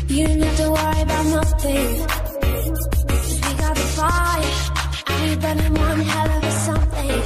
You don't have to worry about nothing. 'Cause we got the fire, and we burning one hell of a something.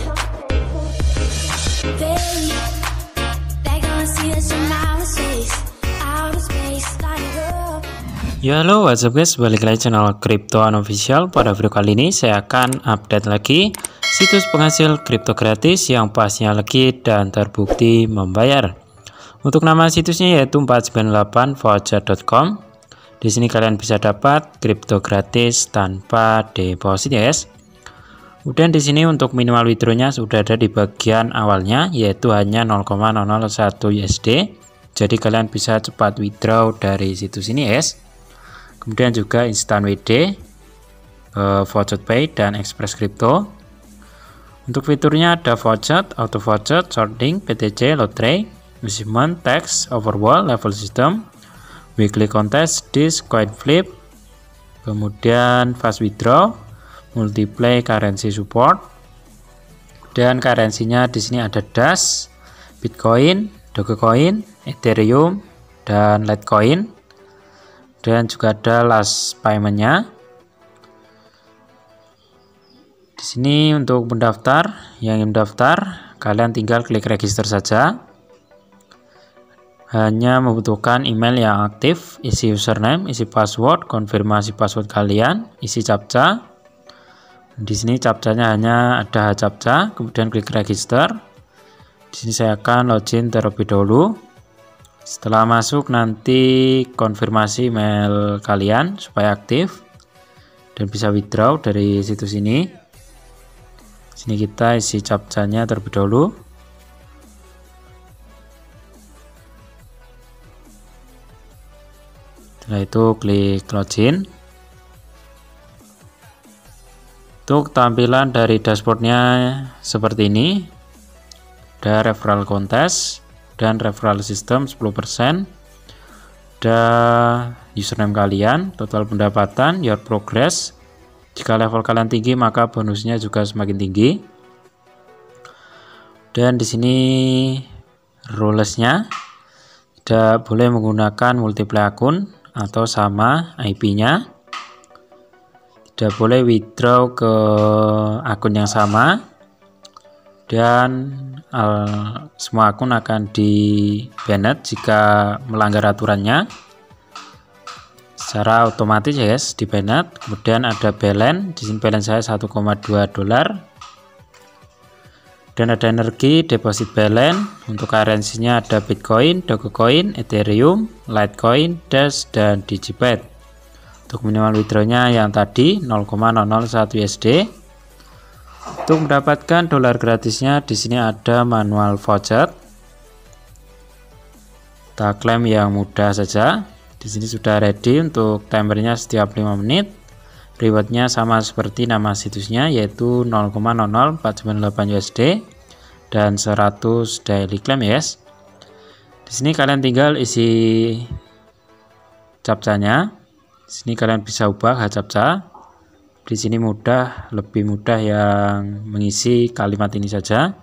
Baby, they gonna see us from outer space, light it up. Ya halo, what's up guys, balik lagi channel Crypto Unofficial. Pada video kali ini saya akan update lagi situs penghasil kripto gratis yang pastinya legit dan terbukti membayar. Untuk nama situsnya yaitu 498voucher.com. Di sini kalian bisa dapat kripto gratis tanpa deposit ya guys. Kemudian di sini untuk minimal withdrawnya sudah ada di bagian awalnya yaitu hanya 0,001 USD. Jadi kalian bisa cepat withdraw dari situs ini ya guys. Kemudian juga instant WD, voucher pay dan express crypto. Untuk fiturnya ada voucher, auto voucher, sorting, PTC, lottery, achievement, tax, overwall, level system, weekly contest, disk, coin flip, kemudian fast withdraw, multiplay currency support. Dan currency-nya di sini ada Dash, Bitcoin, Dogecoin, Ethereum, dan Litecoin. Dan juga ada last payment-nya. Di sini untuk mendaftar, yang ingin mendaftar, kalian tinggal klik register saja. Hanya membutuhkan email yang aktif, isi username, isi password, konfirmasi password kalian, isi captcha. Di sini captcha-nya hanya ada captcha, kemudian klik register. Di sini saya akan login terlebih dahulu. Setelah masuk nanti konfirmasi email kalian supaya aktif dan bisa withdraw dari situs ini. Sini kita isi captcha-nya terlebih dahulu. Setelah itu klik login. Untuk tampilan dari dashboardnya seperti ini. Ada referral contest dan referral system 10%. Ada username kalian, total pendapatan, your progress. Jika level kalian tinggi maka bonusnya juga semakin tinggi. Dan di sini rulesnya tidak boleh menggunakan multiple akun atau sama IP-nya. Tidak boleh withdraw ke akun yang sama. Dan semua akun akan di-banned jika melanggar aturannya secara otomatis ya guys, di-banned. Kemudian ada balance, di sini balance saya $1,2. Dan ada energi deposit balance. Untuk currency-nya ada Bitcoin, Dogecoin, Ethereum, Litecoin, Dash, dan Digibyte. Untuk minimal withdrawnya yang tadi 0,001 USD. Untuk mendapatkan dolar gratisnya di sini ada manual voucher. Kita klaim yang mudah saja. Di sini sudah ready untuk timernya setiap 5 menit. Rewardnya sama seperti nama situsnya yaitu 0,00498 USD dan 100 daily claim ya guys. Di sini kalian tinggal isi captcha-nya. Di sini kalian bisa ubah captcha. Di sini mudah, lebih mudah yang mengisi kalimat ini saja.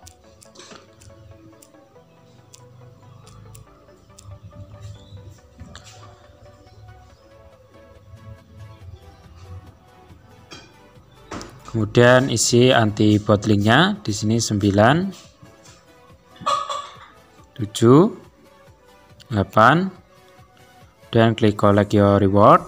Kemudian isi anti bot linknya di sini 9, 7, 8, dan klik collect your reward.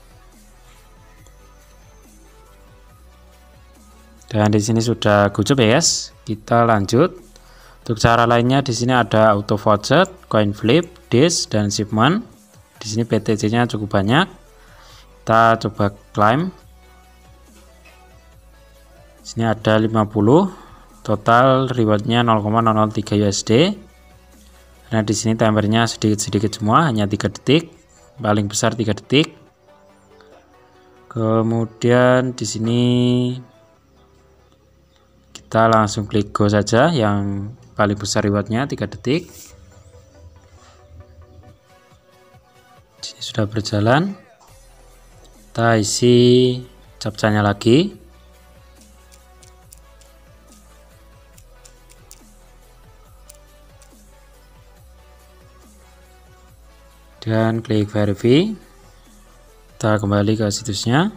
Dan di sini sudah cukup ya guys. Kita lanjut. Untuk cara lainnya di sini ada auto voucher, coin flip, disk, dan shipment. Di sini PTC-nya cukup banyak. Kita coba claim. Di sini ada 50. Total rewardnya 0,003 USD. Nah di sini timernya sedikit-sedikit semua, hanya 3 detik. Paling besar 3 detik. Kemudian di sini kita langsung klik go saja, yang paling besar rewardnya 3 detik. Ini sudah berjalan. Kita isi captcha-nya lagi. Dan klik verify. Kita kembali ke situsnya.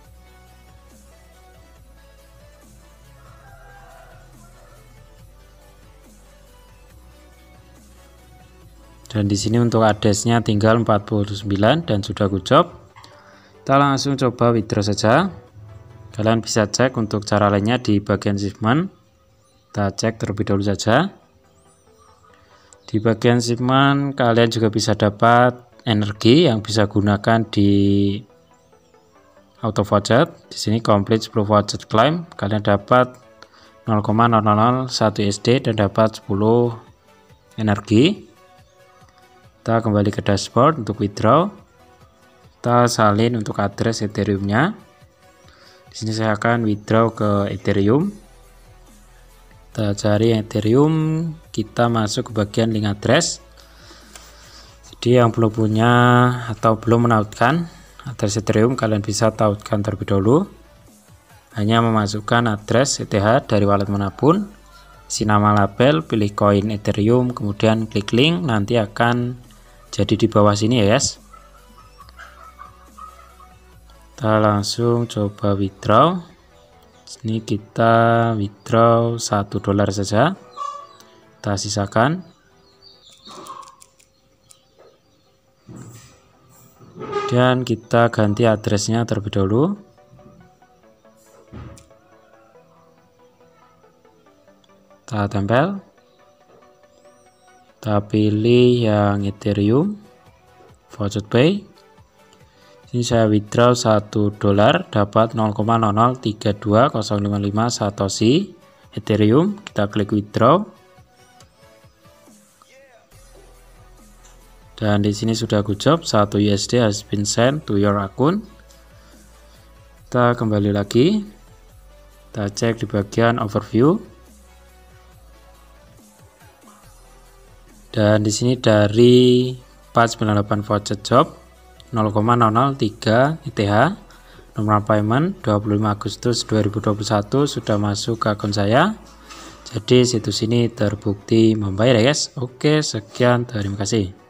Dan di sini untuk address-nya tinggal 49 dan sudah kucop. Kita langsung coba withdraw saja. Kalian bisa cek untuk cara lainnya di bagian shipment. Kita cek terlebih dahulu saja. Di bagian shipment kalian juga bisa dapat energi yang bisa gunakan di auto voucher. Di sini complete 10 voucher claim, kalian dapat 0,001 USD dan dapat 10 energi. Kita kembali ke dashboard untuk withdraw. Kita salin untuk address Ethereum-nya. Di sini saya akan withdraw ke Ethereum. Kita cari Ethereum, kita masuk ke bagian link address. Jadi yang belum punya atau belum menautkan address Ethereum, kalian bisa tautkan terlebih dahulu. Hanya memasukkan address ETH dari wallet manapun, isi nama label, pilih koin Ethereum, kemudian klik link, nanti akan jadi di bawah sini ya guys. Kita langsung coba withdraw. Ini kita withdraw $1 saja. Kita sisakan. Dan kita ganti addressnya terlebih dahulu. Kita tempel. Kita pilih yang Ethereum voucher pay. Ini saya withdraw $1 dapat 0,0032055 Satoshi Ethereum. Kita klik withdraw. Dan di sini sudah kucop 1 USD has been sent to your account. Kita kembali lagi. Kita cek di bagian overview. Dan di sini dari 498 voucher job 0,003 ETH, nomor payment 25 Agustus 2021 sudah masuk ke akun saya. Jadi situs ini terbukti membayar ya guys. Oke, sekian, terima kasih.